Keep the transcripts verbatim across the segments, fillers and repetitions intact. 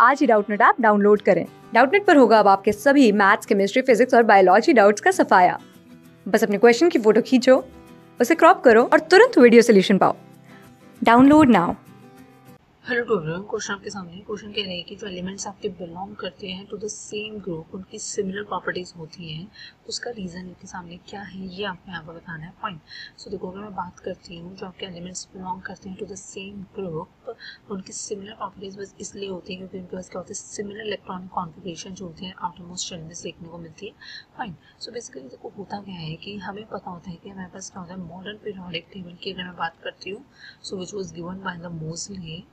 आज ही Doubtnut app download करें। डाउटनेट पर होगा अब आपके सभी मैथ्स, केमिस्ट्री, फिजिक्स और बायोलॉजी डाउट्स का सफाया। बस अपने क्वेश्चन की फोटो खींचो, उसे क्रॉप करो और तुरंत वीडियो सोल्यूशन पाओ। Download now. Hello to everyone, question आपके सामने क्वेश्चन कह रहे हैं कि जो एलिमेंट्स आपके बिलोंग करते हैं टू द सेम ग्रुप, उनकी सिमिलर प्रॉपर्टीज होती हैं, उसका रीजन इनके सामने क्या है ये आपको यहाँ पर बताना है। पॉइंट सो देखो, अगर मैं बात करती हूँ जो आपके एलिमेंट्स बिलोंग करते हैं टू द सेम ग्रुप, उनकी सिमिलर प्रॉपर्टीज बस इसलिए होती है क्योंकि उनके पास क्या होता है, सिमिलर इलेक्ट्रॉनिक कॉन्फिगरेशन जो होती है आउटरमोस्ट शेल में देखने को मिलती है। फाइन, सो बेसिकली देखो होता क्या है कि हमें पता होता है कि हमारे पास क्या होता है, मॉडर्न पीरियोडिक टेबल की अगर मैं बात करती हूँ, so which was given by the mostly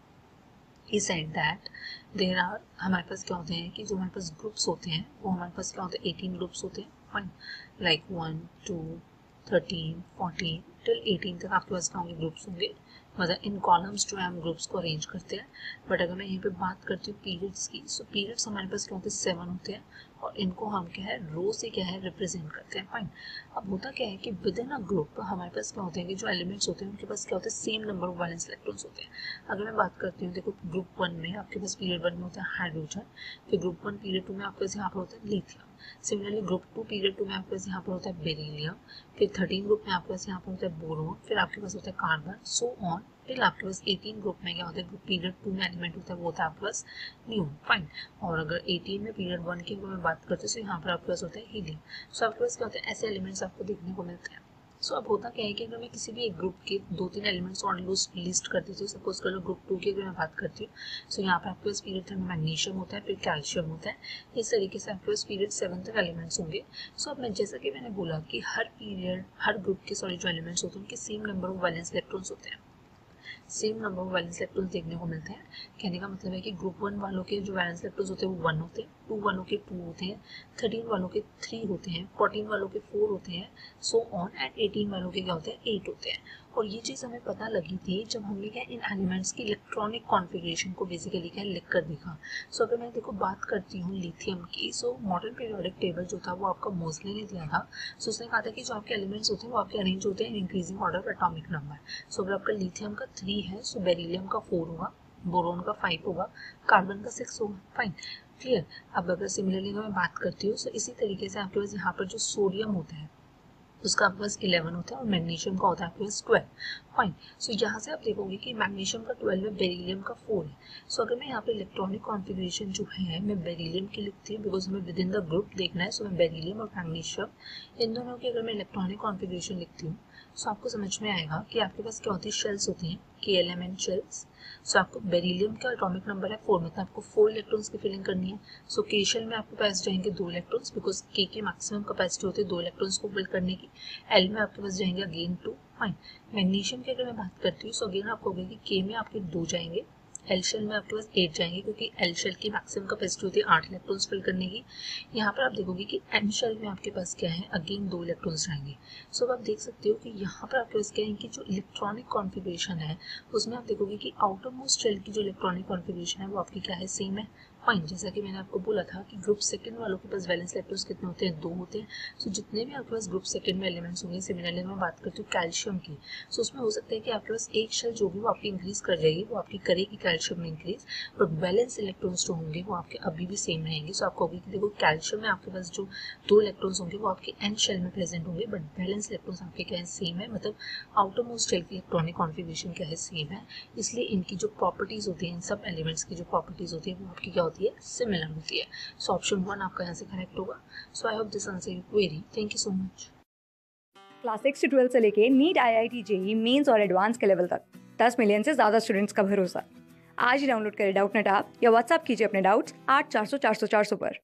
he said that there are, हमारे पास क्या होते हैं कि जो हमारे पास ग्रुप्स होते हैं वो हमारे पास क्या होते हैं, एटीन ग्रुप्स होते हैं। Fine, like one two thirteen fourteen till eighteen तक आपके पास क्या होंगे, ग्रुप्स होंगे। मतलब इन कॉलम्स जो है हम ग्रुप्स को अरेंज करते हैं। बट अगर मैं यहीं पे बात करती हूँ पीरियड्स की, सो पीरियड्स हमारे पास क्या होते हैं, सेवन होते हैं और इनको हम क्या है, रो से क्या है, रिप्रेजेंट करते हैं। फाइन, अब होता क्या है कि विद इन अ ग्रुप हमारे पास क्या होते हैं कि जो एलिमेंट्स होते हैं उनके पास क्या होता है, same number of valence electrons होते हैं। अगर मैं बात करती हूँ, देखो ग्रुप वन में आपके पास पीरियड वन में होता है हाइड्रोजन, फिर ग्रुप वन पीरियड टू में आपके पास यहाँ पर होता है lithium. Similarly group two period two में आपके पास यहाँ पर होता है बेरिलियम, फिर थर्टीन ग्रुप में आपके पास यहाँ पर होता है बोरोन, फिर आपके पास होता है कार्बन, सो ऑन फिर आपके पास एटीन ग्रुप में क्या होता है, पीरियड टू में एलिमेंट होता है वो होता है आपके पास नियोन। फाइन, और अगर एटीन में पीरियड वन की मैं बात करते हैं तो यहाँ पर आपके पास होता है हीलियम। सो आपके पास क्या होता है, ऐसे एलिमेंट्स आपको देखने को मिलते हैं। सो so, अब होता क्या है कि अगर मैं किसी भी एक ग्रुप के दो तीन एलिमेंट्स और लिस्ट कर देती हूँ, सपोज कर लो ग्रुप टू की अगर मैं बात करती हूँ, सो so, यहाँ पे आपके पास पीरियड थर्ड में मैग्नीशियम होता है, फिर कैल्शियम होता है। इस तरीके से आपके पास पीरियड सेवन तक एलिमेंट्स होंगे। सो so, अब मैं जैसा कि मैंने बोला कि हर पीरियड हर ग्रुप के सॉरी जो एलिमेंट्स होते हैं उनके same number of valence electrons होते हैं, same number of valence electrons देखने को मिलते हैं। कहने का मतलब है कि ग्रुप वन वालों के जो वैलेंस इलेक्ट्रॉन्स होते हैं वो वन होते हैं, टू वालों के टू होते हैं, थर्टीन वालों के थ्री होते हैं, फोर्टीन वालों के फोर होते हैं, सो ऑन, एंड एटीन वालों के क्या होते हैं, एट होते हैं। और ये चीज़ हमें पता लगी थी जब हमने क्या इन एलिमेंट्स की इलेक्ट्रॉनिक कॉन्फ़िगरेशन को बेसिकली क्या लिख कर देखा। सो अगर मैं देखो बात करती हूँ लिथियम की, सो मॉडर्न पीरियोडिक टेबल जो था वो आपका मोस्टली ने दिया था। सो उसने कहा था कि जो आपके एलिमेंट्स होते हैं वो आपके अरेंज होते हैं in increasing order of atomic number. So अगर आपका लिथियम का थ्री है, सो बेरिलियम का फोर होगा, बोरोन का फाइव होगा, कार्बन का सिक्स होगा। Fine, clear. अब अगर सिमिलरली मैं बात करती हूँ, सो इसी तरीके से आपके पास यहाँ पर जो सोडियम होता है उसका आपके पास इलेवन होता है और मैग्नीशियम का होता है आपके पास ट्वेल्व। फाइन, सो यहाँ से आप देखोगे कि मैग्नीशियम का ट्वेल्व है, बेरिलियम का फोर है। सो so, अगर मैं यहाँ पे इलेक्ट्रॉनिक कॉन्फ़िगरेशन जो है मैं बेरिलियम की लिखती हूँ बिकॉज हमें विद इन द ग्रुप देखना है। सो so, मैं बेरिलियम और मैग्नीशियम इन दोनों की अगर मैं इलेक्ट्रॉनिक कॉन्फ़िगरेशन लिखती हूँ, सो आपको समझ में आएगा कि आपके पास क्या होती है, शेल्स होती हैं, K L M N shells. So आपको बेरिलियम का एटॉमिक नंबर है फोर, मतलब आपको फोर इलेक्ट्रॉन्स की फिलिंग करनी है। सो so, के शेल में आपके पास जाएंगे दो इलेक्ट्रॉन्स बिकॉज के की मैक्सिमम कैपेसिटी होती है दो इलेक्ट्रॉन्स को फिल करने की। एल में आपके पास जाएंगे अगेन टू। फाइन, मैग्नीशियम की अगर मैं बात करती हूँ, सो अगेन आपको होगा कि के में आपके दो जाएंगे, एल शेल में आपके पास एट जाएंगे क्योंकि एल शेल की मैक्सिमम कैपेसिटी होती है आठ इलेक्ट्रॉन्स फिल करने की। यहाँ पर आप देखोगे कि एन शेल में आपके पास क्या है, अगेन दो इलेक्ट्रॉन्स जाएंगे। सो so, आप देख सकते हो कि यहाँ पर आपके पास क्या है कि जो इलेक्ट्रॉनिक कॉन्फ़िगरेशन है उसमें आप देखोगे कि आउटर मोस्ट शेल की जो इलेक्ट्रॉनिक कॉन्फ़िगरेशन है वो आपकी क्या है, सेम है। फाइन, जैसा कि मैंने आपको बोला था कि ग्रुप सेकंड वालों के पास वैलेंस इलेक्ट्रॉन्स कितने होते हैं, दो होते हैं। सो so, जितने भी आपके पास ग्रुप सेकंड में एलिमेंट्स होंगे, सिमिलरली मैं बात करती हूँ कैल्शियम की, सो so, उसमें हो सकता है कि आपके पास एक शेल जो भी वो आपकी इंक्रीज कर जाएगी, वो आपकी करेगी कैल्शियम में इंक्रीज, और वैलेंस इलेक्ट्रॉन्स जो होंगे वो आपके अभी भी सेम रहेंगे। सो so, आपको होगी कि देखो कैल्शियम में आपके पास जो दो इलेक्ट्रॉन्स होंगे वो आपके एन शेल में प्रेजेंट होंगे, बट वैलेंस इलेक्ट्रॉन्स आपके क्या है, सेम है। मतलब आउटर मोस्ट शेल की इलेक्ट्रॉनिक कॉन्फ़िगरेशन क्या है, सेम है। इसलिए इनकी जो प्रॉपर्टीज होती है, इन सब एलिमेंट्स की जो प्रॉपर्टीज होती है वो आपकी क्या होती है, सिमिलर होती है। सो ऑप्शन वन आपका यहाँ से करेक्ट होगा। So I hope this answer you query. Thank you so much. Class six से ट्वेल्थ से लेके NEET, I I T, JEE mains और एडवांस के लेवल तक दस मिलियन से ज्यादा स्टूडेंट्स का भरोसा। आज ही डाउनलोड करें डाउटनेट ऐप या व्हाट्सएप कीजिए अपने डाउट्स आठ चार सौ चार सौ चार सौ पर।